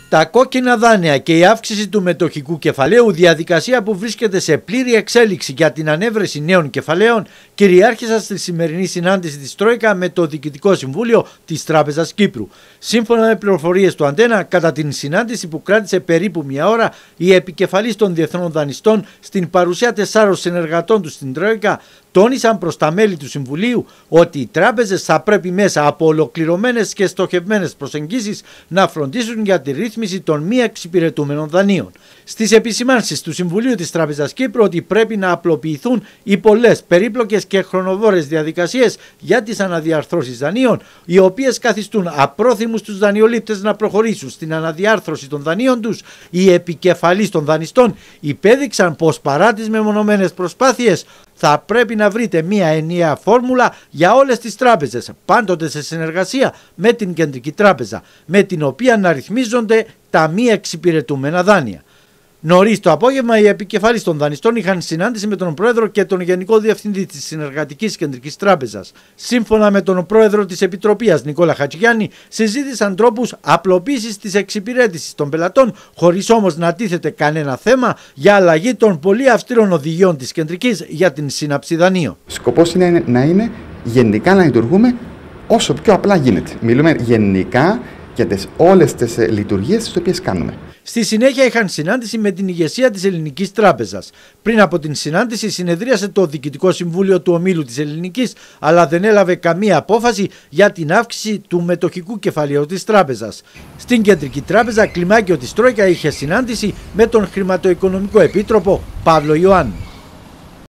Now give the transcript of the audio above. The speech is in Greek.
Τα κόκκινα δάνεια και η αύξηση του μετοχικού κεφαλαίου, διαδικασία που βρίσκεται σε πλήρη εξέλιξη για την ανέβρεση νέων κεφαλαίων, κυριάρχησαν στη σημερινή συνάντηση της Τρόικα με το Διοικητικό Συμβούλιο της Τράπεζας Κύπρου. Σύμφωνα με πληροφορίες του Αντένα, κατά την συνάντηση που κράτησε περίπου μια ώρα, οι επικεφαλείς των διεθνών δανειστών, στην παρουσία 4 συνεργατών του στην Τρόικα, τόνισαν προς τα μέλη του Συμβουλίου ότι οι τράπεζες θα πρέπει μέσα από ολοκληρωμένες και στοχευμένες προσεγγίσεις να φροντίσουν για τη ρύθμιση των μη εξυπηρετούμενων δανείων. Στις επισημάνσεις του Συμβουλίου της Τράπεζας Κύπρου ότι πρέπει να απλοποιηθούν οι πολλές περίπλοκες και χρονοβόρες διαδικασίες για τις αναδιαρθρώσεις δανείων, οι οποίες καθιστούν απρόθυμους τους δανειολήπτες να προχωρήσουν στην αναδιάρθρωση των δανείων τους, οι επικεφαλείς των δανειστών υπέδειξαν πως παρά τις μεμονωμένες προσπάθειες θα πρέπει να βρείτε μία ενιαία φόρμουλα για όλες τις τράπεζες, πάντοτε σε συνεργασία με την Κεντρική Τράπεζα, με την οποία να ρυθμίζονται τα μη εξυπηρετούμενα δάνεια. Νωρίς το απόγευμα, οι επικεφαλείς των δανειστών είχαν συνάντηση με τον Πρόεδρο και τον Γενικό Διευθυντή της Συνεργατικής Κεντρικής Τράπεζας. Σύμφωνα με τον Πρόεδρο της Επιτροπής, Νικόλα Χατζηγιάννη, συζήτησαν τρόπους απλοποίησης της εξυπηρέτησης των πελατών, χωρίς όμως να τίθεται κανένα θέμα για αλλαγή των πολύ αυστηρών οδηγιών της Κεντρικής για την σύναψη δανείων. Σκοπός είναι να είναι γενικά να λειτουργούμε όσο πιο απλά γίνεται. Μιλούμε γενικά για όλες τις λειτουργίες τις οποίες κάνουμε. Στη συνέχεια είχαν συνάντηση με την ηγεσία της Ελληνικής Τράπεζας. Πριν από την συνάντηση συνεδρίασε το Διοικητικό Συμβούλιο του Ομίλου της Ελληνικής, αλλά δεν έλαβε καμία απόφαση για την αύξηση του μετοχικού κεφαλαίου της τράπεζας. Στην Κεντρική Τράπεζα, κλιμάκιο της Τρόικα είχε συνάντηση με τον χρηματοοικονομικό επίτροπο Παύλο Ιωάννου.